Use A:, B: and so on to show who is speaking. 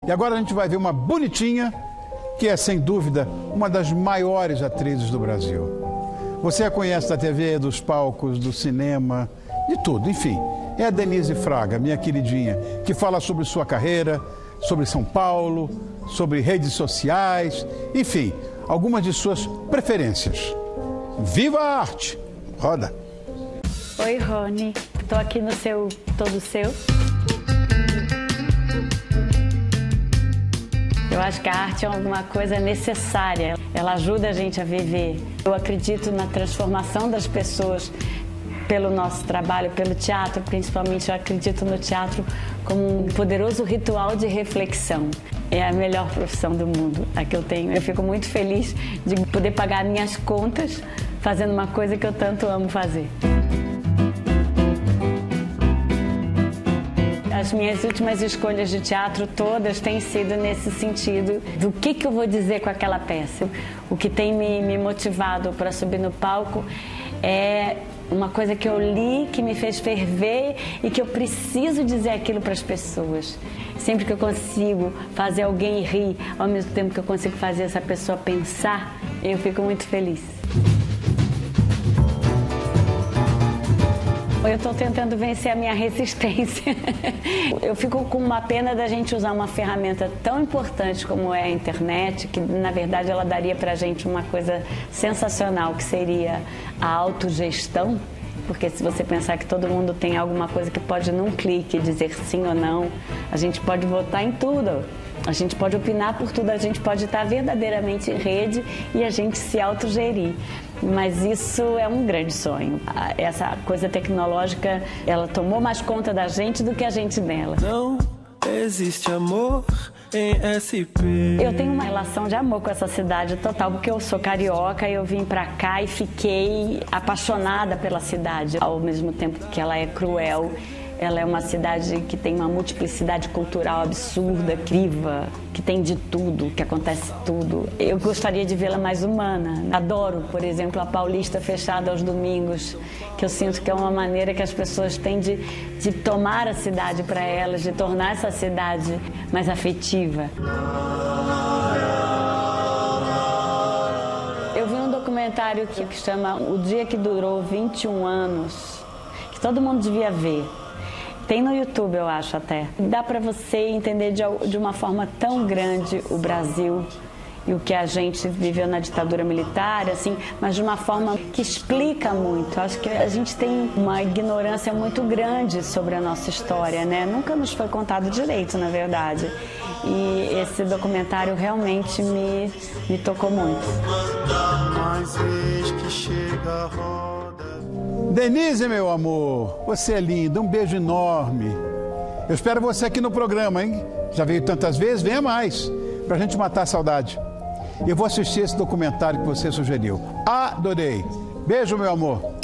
A: E agora a gente vai ver uma bonitinha, que é, sem dúvida, uma das maiores atrizes do Brasil. Você a conhece da TV, dos palcos, do cinema, de tudo, enfim. É a Denise Fraga, minha queridinha, que fala sobre sua carreira, sobre São Paulo, sobre redes sociais, enfim, algumas de suas preferências. Viva a arte! Roda!
B: Oi, Rony. Estou aqui no seu Todo Seu. Eu acho que a arte é alguma coisa necessária. Ela ajuda a gente a viver. Eu acredito na transformação das pessoas pelo nosso trabalho, pelo teatro, principalmente. Eu acredito no teatro como um poderoso ritual de reflexão. É a melhor profissão do mundo, a que eu tenho. Eu fico muito feliz de poder pagar minhas contas fazendo uma coisa que eu tanto amo fazer. As minhas últimas escolhas de teatro todas têm sido nesse sentido do que eu vou dizer com aquela peça. O que tem me motivado para subir no palco é uma coisa que eu li, que me fez ferver e que eu preciso dizer aquilo para as pessoas. Sempre que eu consigo fazer alguém rir, ao mesmo tempo que eu consigo fazer essa pessoa pensar, eu fico muito feliz. Eu estou tentando vencer a minha resistência. Eu fico com uma pena da gente usar uma ferramenta tão importante como é a internet, que na verdade ela daria para a gente uma coisa sensacional, que seria a autogestão. Porque se você pensar que todo mundo tem alguma coisa que pode num clique dizer sim ou não, a gente pode votar em tudo. A gente pode opinar por tudo, a gente pode estar verdadeiramente em rede e a gente se autogerir. Mas isso é um grande sonho. Essa coisa tecnológica, ela tomou mais conta da gente do que a gente dela.
C: Não existe amor em SP.
B: Eu tenho uma relação de amor com essa cidade total, porque eu sou carioca e eu vim pra cá e fiquei apaixonada pela cidade. Ao mesmo tempo que ela é cruel, ela é uma cidade que tem uma multiplicidade cultural absurda, incrível, que tem de tudo, que acontece tudo. Eu gostaria de vê-la mais humana. Adoro, por exemplo, a Paulista fechada aos domingos, que eu sinto que é uma maneira que as pessoas têm de tomar a cidade para elas, de tornar essa cidade mais afetiva. Eu vi um documentário que chama O Dia que Durou 21 Anos, que todo mundo devia ver. Tem no YouTube, eu acho, até. Dá para você entender de uma forma tão grande o Brasil e o que a gente viveu na ditadura militar, assim, mas de uma forma que explica muito. Acho que a gente tem uma ignorância muito grande sobre a nossa história, né? Nunca nos foi contado direito, na verdade. E esse documentário realmente me tocou muito.
A: Denise, meu amor, você é linda, um beijo enorme. Eu espero você aqui no programa, hein? Já veio tantas vezes, venha mais, pra gente matar a saudade. Eu vou assistir esse documentário que você sugeriu. Adorei. Beijo, meu amor.